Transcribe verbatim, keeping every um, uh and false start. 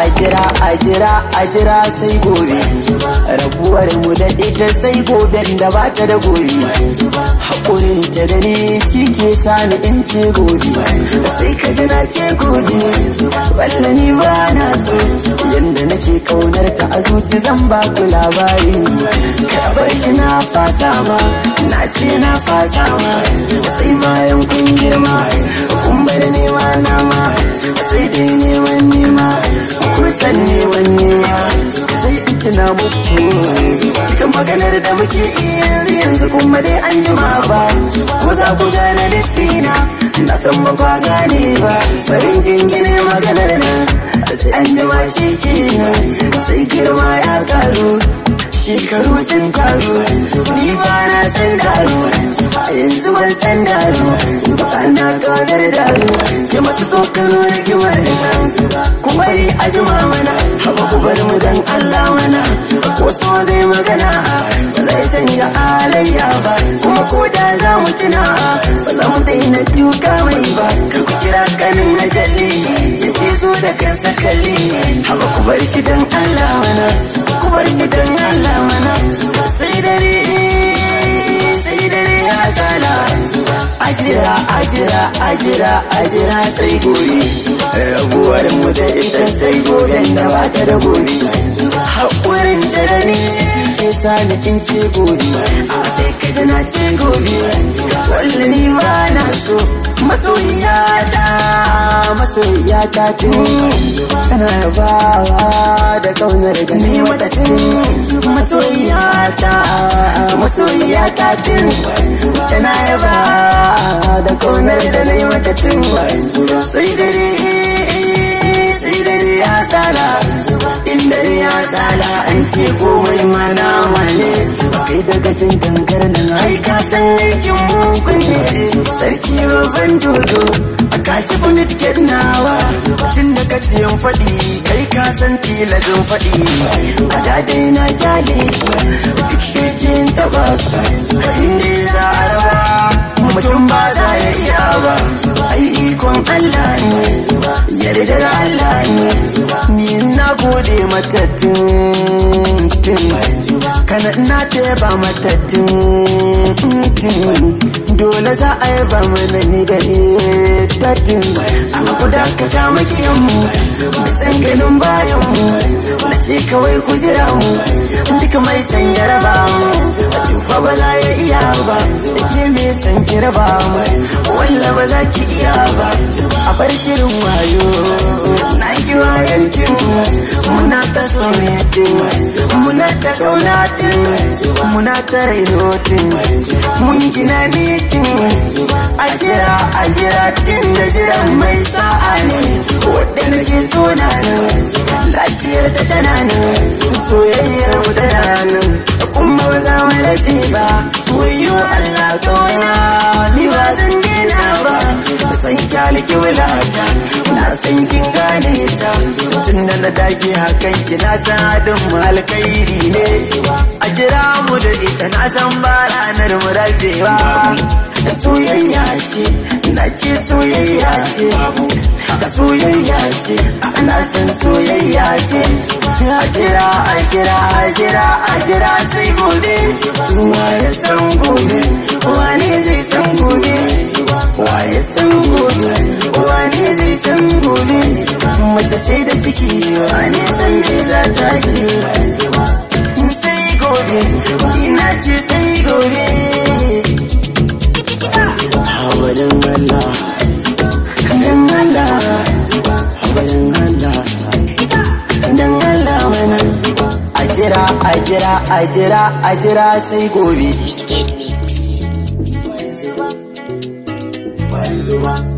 ajira ajira ajira sai gobe rabuwar mu da ita sai goben da ba ta da gobe hakurin ta da ni shi ke sani in ce gobe sai ka ji na ce gobe walla ni ba na so yanda nake kaunar ta a zuci zan ba ku labari ka bar shi na fasa ma na ce na fasa ma sai bayan kun girma kun bar nema na ma sai dai neman nema kun san neman nema sai in tuna muku dukan maganar da muke iya yanzu yanzu kuma dai an jima ba ko za ku gane lifina na san ba kwa gane ba farin jingine maganar nan sai an jima shi kenan sai girma ya karu shekaru sun taru ni ba na san daru yanzu ban san daru ana kaunar daru ya masu tsokano da kimar kuma yi a jima mana haba ku bar mu dan Allah mana ko so zai magana ba zai canja alayya ba kuma ko da za mu tuna ba za mu daina duka mai ba kar ku kira kanin ajali ya ce zo da kansa kalli haba ku bar shi dan Allah mana ku bar shi dan Allah mana sai dare sai dare ya tsala ajira ajira ajira ajira sai gobe rabuwar mu da ita sai gobe da ba ta da gobe haƙurin ta da ni ke sani in ce gobe a sai ka ji na ce gobe walla ni ba na so masoyiyata masoyiyata tun tana yabawa da kaunar gani mata tun masoyiyata masoyiyata tun tana yabawa da kaunar da na yi mata tun sai dare sai dare ya sala in dare ya sala an ce komai mana wane kai daga cin kankar nan ai ka san aikin mugun ne sarki babban dodo a kashi bunit get nawa tun da ka tiyan faɗi kai ka san tilazin faɗi a dadai na kyale duk shekin taɓa su inda za a rawa mutum ba za ya iya ba ai ikon Allah ne yardar Allah ne ni na gode matattun kana na teba matattun dole za a yi ba mana ni da tattun amma ku dakata makiyanmu bisan ganin bayanmu na ce kawai ku jira mu duka mai san jaraba mu tufa ba za ya iya ba ke mai san kiraba mu walla ba za ki iya ba a bar shirin wayo na ki wayantin muna ta soyatin muna ta kaunatin muna ta rainotin mun gina mitin a jira a jira tin da jiran mai sa'a ne wadda nake so na nan lafiyar ta tana nan soyayyar mu tana nan kuma ba za mu lafi ba wayo Allah kawana ni ba zan dena ba san kyaliki wulata na san kin gane ta tun da na dage hakan ki na san adin mu alkhairi ne a jira mu da ita na san ba ranar mu rabewa soyayya ce na ce soyayya ce ka soyayya ce ana san soyayya ce a jira a jira a jira a jira sai gobe wa ya san gobe wani zai san gobe wa ya san gobe wani zai san gobe mace ce da ciki wani san me za ta ce sai gobe ina ce sai gobe Hawarin Allah, dan Allah, hawarin Allah, dan Allah mana. Ajira, ajira, ajira, ajira sai gobe. Bayanzuba, Bayanzuba.